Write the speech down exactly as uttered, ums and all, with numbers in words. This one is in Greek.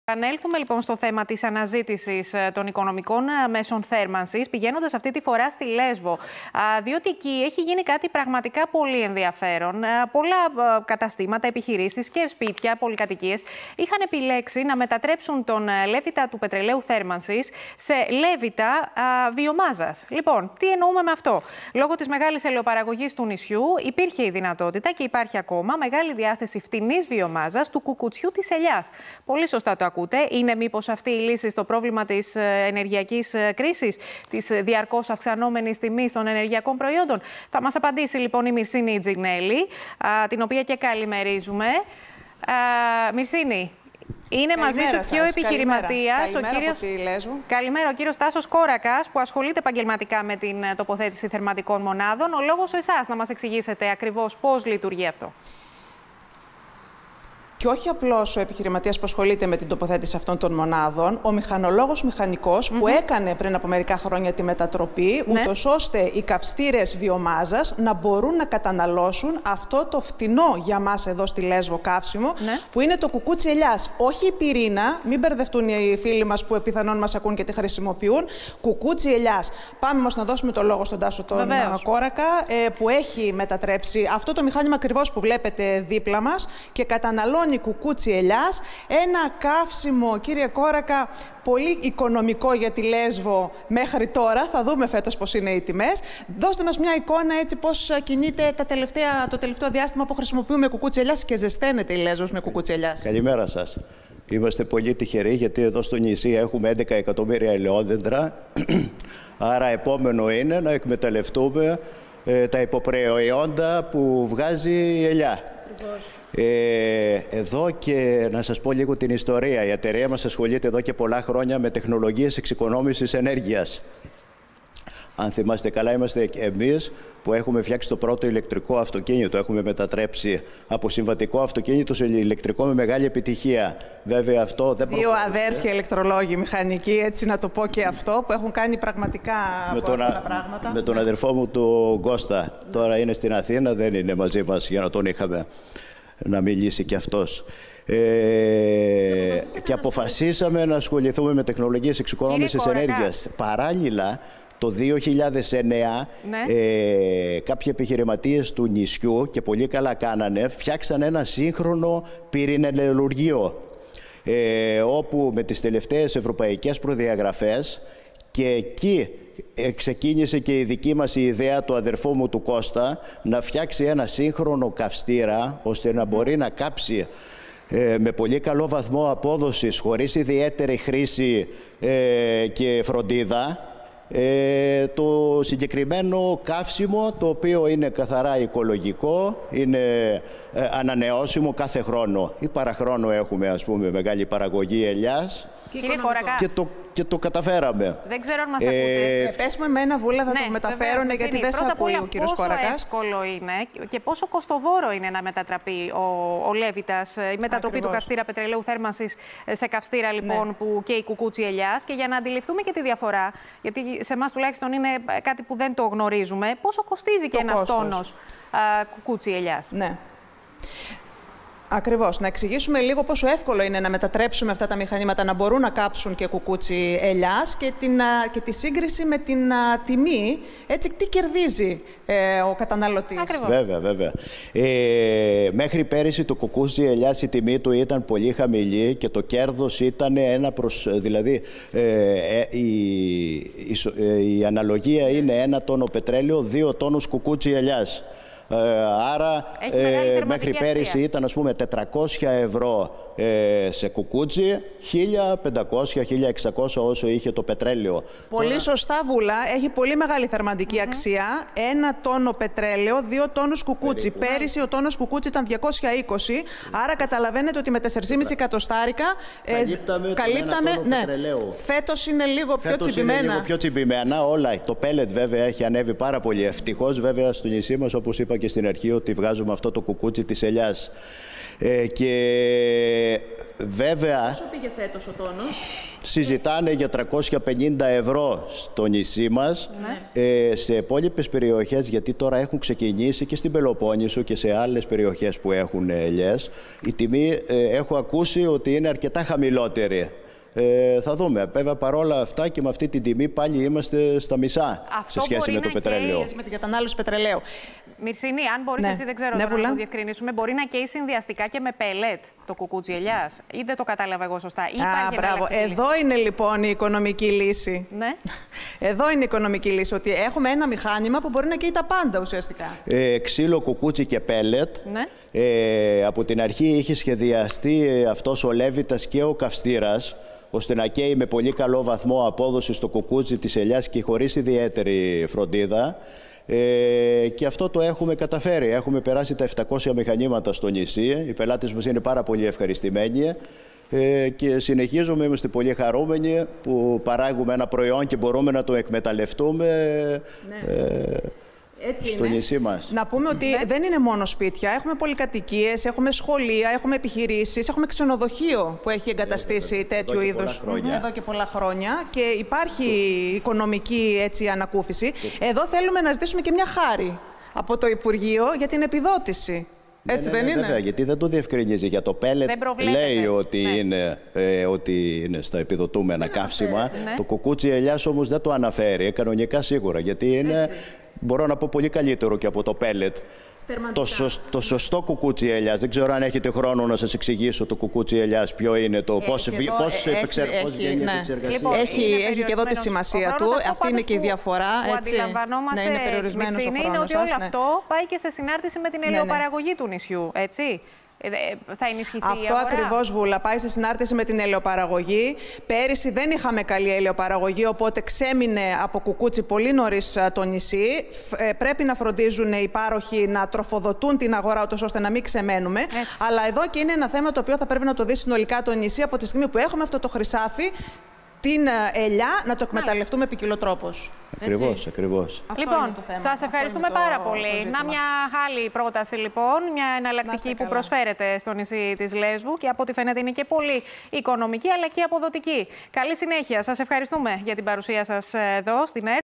Επανέλθουμε λοιπόν στο θέμα της αναζήτησης των οικονομικών μέσων θέρμανσης, πηγαίνοντας αυτή τη φορά στη Λέσβο, διότι εκεί έχει γίνει κάτι πραγματικά πολύ ενδιαφέρον. Πολλά καταστήματα, επιχειρήσεις και σπίτια, πολυκατοικίες είχαν επιλέξει να μετατρέψουν τον λέβητα του πετρελαίου θέρμανσης σε λέβητα βιομάζας. Λοιπόν, τι εννοούμε με αυτό? Λόγω της μεγάλης ελαιοπαραγωγής του νησιού υπήρχε η δυνατότητα και υπάρχει ακόμα μεγάλη διάθεση φτηνής βιομάζας του κουκουτσιού της ελιάς. Πολύ σωστά το ακούτε. Είναι μήπως αυτή η λύση στο πρόβλημα της ενεργειακής κρίσης, της διαρκώς αυξανόμενης τιμής των ενεργειακών προϊόντων? Θα μας απαντήσει λοιπόν η Μυρσίνη Τζιγνέλη, την οποία και καλημερίζουμε. Μυρσίνη, είναι καλημέρα μαζί σου και ο επιχειρηματίας, καλημέρα. ο κύριος... Καλημέρα, ο κύριος Τάσος Κόρακας, που ασχολείται επαγγελματικά με την τοποθέτηση θερματικών μονάδων. Ο λόγος εσάς να μας εξηγήσετε ακριβώς πώς λειτουργεί αυτό. Και όχι απλώς ο επιχειρηματίας που ασχολείται με την τοποθέτηση αυτών των μονάδων, ο μηχανολόγος μηχανικός mm-hmm. που έκανε πριν από μερικά χρόνια τη μετατροπή, ναι. ούτως ώστε οι καυστήρες βιομάζας να μπορούν να καταναλώσουν αυτό το φτηνό για μας εδώ στη Λέσβο καύσιμο, ναι. που είναι το κουκούτσι ελιάς. Όχι η πυρίνα, μην μπερδευτούν οι φίλοι μας που πιθανόν μας ακούν και τη χρησιμοποιούν. Κουκούτσι ελιάς. Πάμε όμως να δώσουμε το λόγο στον Τάσο τον Βεβαίως. Κόρακα, που έχει μετατρέψει αυτό το μηχάνημα ακριβώς που βλέπετε δίπλα μας και καταναλώνει κουκούτσι ελιάς, ένα καύσιμο, κύριε Κόρακα, πολύ οικονομικό για τη Λέσβο μέχρι τώρα. Θα δούμε φέτος πώς είναι οι τιμές. Δώστε μας μια εικόνα έτσι πώς κινείται τα τελευταία, το τελευταίο διάστημα που χρησιμοποιούμε κουκούτσι ελιάς και ζεσταίνεται η Λέσβος με κουκούτσι ελιάς. Καλημέρα σας. Είμαστε πολύ τυχεροί γιατί εδώ στο νησί έχουμε έντεκα εκατομμύρια ελαιόδεντρα. Άρα επόμενο είναι να εκμεταλλευτούμε ε, τα υποπροϊόντα που βγάζει η ελιά. Ε, εδώ και να σας πω λίγο την ιστορία. Η εταιρεία μας ασχολείται εδώ και πολλά χρόνια με τεχνολογίες εξοικονόμησης ενέργειας. Αν θυμάστε καλά, είμαστε εμείς που έχουμε φτιάξει το πρώτο ηλεκτρικό αυτοκίνητο. Έχουμε μετατρέψει από συμβατικό αυτοκίνητο σε ηλεκτρικό με μεγάλη επιτυχία. Βέβαια αυτό δεν Δύο αδέρφια ηλεκτρολόγοι μηχανικοί, έτσι να το πω και αυτό, που έχουν κάνει πραγματικά με πολλά τον, πράγματα. Με τον αδερφό μου τον Κώστα. Τώρα είναι στην Αθήνα, δεν είναι μαζί μας για να τον είχαμε να μιλήσει και αυτός. Ε, και αποφασίσαμε να ασχοληθούμε με τεχνολογίες εξοικονόμησης ενέργειας. Παράλληλα, το δύο χιλιάδες εννέα, ναι. ε, κάποιοι επιχειρηματίες του νησιού, και πολύ καλά κάνανε, φτιάξαν ένα σύγχρονο πυρηνελαιολογείο, ε, όπου με τις τελευταίες ευρωπαϊκές προδιαγραφές, και εκεί ξεκίνησε και η δική μας η ιδέα του αδερφού μου του Κώστα να φτιάξει ένα σύγχρονο καυστήρα ώστε να μπορεί να κάψει ε, με πολύ καλό βαθμό απόδοσης, χωρίς ιδιαίτερη χρήση ε, και φροντίδα, ε, το συγκεκριμένο καύσιμο, το οποίο είναι καθαρά οικολογικό, είναι ε, ανανεώσιμο κάθε χρόνο ή παραχρόνο. Έχουμε, ας πούμε, μεγάλη παραγωγή ελιάς. Κύριε Κόρακα, και, το, και το καταφέραμε. Δεν ξέρω αν μας ακούτε. Ε, πες μου με ένα βούλα, θα ναι, το μεταφέρουν, γιατί δεν σε ακούει ο κύριος Κόρακας. Πόσο εύκολο είναι και πόσο κοστοβόρο είναι να μετατραπεί ο, ο λέβητας, η μετατροπή Ακριβώς. του καυστήρα πετρελαίου θέρμανσης σε καυστήρα λοιπόν ναι. που καίει κουκούτσι ελιάς, και για να αντιληφθούμε και τη διαφορά, γιατί σε εμάς τουλάχιστον είναι κάτι που δεν το γνωρίζουμε, πόσο κοστίζει και ένας τόνος κουκούτσι ελιάς. Ναι. Ακριβώς. Να εξηγήσουμε λίγο πόσο εύκολο είναι να μετατρέψουμε αυτά τα μηχανήματα να μπορούν να κάψουν και κουκούτσι ελιάς και, την, και τη σύγκριση με την α, τιμή. Έτσι, τι κερδίζει ε, ο καταναλωτής. Ακριβώς. Βέβαια, βέβαια. Ε, μέχρι πέρυσι το κουκούτσι ελιάς η τιμή του ήταν πολύ χαμηλή και το κέρδος ήταν ένα προς... Δηλαδή, ε, ε, η, η, η αναλογία είναι ένα τόνο πετρέλαιο, δύο τόνους κουκούτσι ελιάς. Ε, άρα ε, μέχρι πέρυσι αξία. ήταν, ας πούμε, τετρακόσια ευρώ ε, σε κουκούτσι, χίλια πεντακόσια με χίλια εξακόσια όσο είχε το πετρέλαιο. Πολύ Τώρα... σωστά, Βούλα. Έχει πολύ μεγάλη θερμαντική mm-hmm. αξία. Ένα τόνο πετρέλαιο, δύο τόνους κουκούτσι. Περίπου. Πέρυσι ο τόνος κουκούτσι ήταν διακόσια είκοσι. Mm. Άρα καταλαβαίνετε ότι με τέσσερα κόμμα πέντε εκατοστάρικα ε, καλύπταμε, καλύπταμε ναι. Φέτος είναι λίγο πιο Φέτος τσιμπημένα. Είναι λίγο πιο τσιμπημένα όλα. Το πέλετ βέβαια έχει ανέβει πάρα πολύ. Ευτυχώς βέβαια στο νησί μας, όπως είπα και στην αρχή, ότι βγάζουμε αυτό το κουκούτσι της ελιάς. Ε, και βέβαια... Πόσο πήγε φέτος ο τόνος? Συζητάνε για τριακόσια πενήντα ευρώ στο νησί μας, ναι. ε, σε υπόλοιπες περιοχές, γιατί τώρα έχουν ξεκινήσει και στην Πελοπόννησο και σε άλλες περιοχές που έχουν ελιές, η τιμή ε, έχω ακούσει ότι είναι αρκετά χαμηλότερη. Ε, θα δούμε. Βέβαια, παρόλα αυτά και με αυτή την τιμή πάλι είμαστε στα μισά. Αυτό σε σχέση με το πετρέλαιο. Με την κατανάλωση πετρελαίου. Μυρσίνη, αν μπορείς ναι. εσύ, δεν ξέρω ναι, τώρα να το διευκρινίσουμε, μπορεί να καίει συνδυαστικά και με πελέτ το κουκούτσι ελιάς, ή δεν το κατάλαβα εγώ σωστά? Ή Α, μπράβο. Εδώ λύση. Είναι λοιπόν η οικονομική λύση. Ναι. Εδώ είναι η οικονομική λύση, ότι έχουμε ένα μηχάνημα που μπορεί να καίει τα πάντα ουσιαστικά. Ε, ξύλο, κουκούτσι και πέλετ. Ναι. Ε, από την αρχή είχε σχεδιαστεί αυτός ο λέβητας και ο καυστήρας, ώστε να καίει με πολύ καλό βαθμό απόδοση στο κουκούτσι της ελιάς και χωρίς ιδιαίτερη φροντίδα. Ε, και αυτό το έχουμε καταφέρει. Έχουμε περάσει τα επτακόσια μηχανήματα στο νησί. Οι πελάτες μας είναι πάρα πολύ ευχαριστημένοι. Ε, και συνεχίζουμε, είμαστε πολύ χαρούμενοι που παράγουμε ένα προϊόν και μπορούμε να το εκμεταλλευτούμε. Ναι. Ε, Έτσι στο είναι. νησί μας. Να πούμε ότι ναι. δεν είναι μόνο σπίτια. Έχουμε πολυκατοικίες, έχουμε σχολεία, έχουμε επιχειρήσεις, έχουμε ξενοδοχείο που έχει εγκαταστήσει ε, τέτοιου είδους εδώ και πολλά χρόνια και υπάρχει το... οικονομική έτσι, ανακούφιση. Το... Εδώ θέλουμε να ζητήσουμε και μια χάρη από το Υπουργείο για την επιδότηση. Έτσι ναι, ναι, δεν ναι, είναι? Βέβαια, γιατί δεν το διευκρινίζει. Για το πέλετ λέει ότι, ναι. είναι, ε, ότι είναι στα επιδοτούμενα ναι, καύσιμα. Ναι. Το κουκούτσι ελιάς όμως δεν το αναφέρει. Κανονικά σίγουρα. Γιατί είναι, έτσι. μπορώ να πω, πολύ καλύτερο και από το πέλετ. Το, σωσ, το σωστό κουκούτσι ελιάς. Δεν ξέρω αν έχετε χρόνο να σας εξηγήσω το κουκούτσι ελιάς ποιο είναι το. Πώς βγαίνει ναι. η εξεργασία. Λοιπόν, έχει, έχει και εδώ τη σημασία του. Αυτή είναι και η διαφορά. Που έτσι, αντιλαμβανόμαστε, ναι, είναι περιορισμένος ο χρόνος είναι ότι σας, όλο ναι. αυτό πάει και σε συνάρτηση με την ελαιοπαραγωγή ναι, ναι. του νησιού, έτσι. Θα ενισχυθεί Αυτό η αγορά. ακριβώς, Βούλα, πάει σε συνάρτηση με την ελαιοπαραγωγή. Πέρυσι δεν είχαμε καλή ελαιοπαραγωγή, οπότε ξέμεινε από κουκούτσι πολύ νωρίς το νησί. Πρέπει να φροντίζουν οι πάροχοι να τροφοδοτούν την αγορά, ώστε να μην ξεμένουμε. Έτσι. Αλλά εδώ και είναι ένα θέμα το οποίο θα πρέπει να το δει συνολικά το νησί από τη στιγμή που έχουμε αυτό το χρυσάφι. Την ελιά να το εκμεταλλευτούμε ποικιλοτρόπως. Ακριβώς, ακριβώς. Λοιπόν, σας ευχαριστούμε το, πάρα πολύ. Να μια άλλη πρόταση λοιπόν, μια εναλλακτική που προσφέρεται στο νησί της Λέσβου και από ό,τι φαίνεται είναι και πολύ οικονομική αλλά και αποδοτική. Καλή συνέχεια. Σας ευχαριστούμε για την παρουσία σας εδώ στην ΕΡΤ.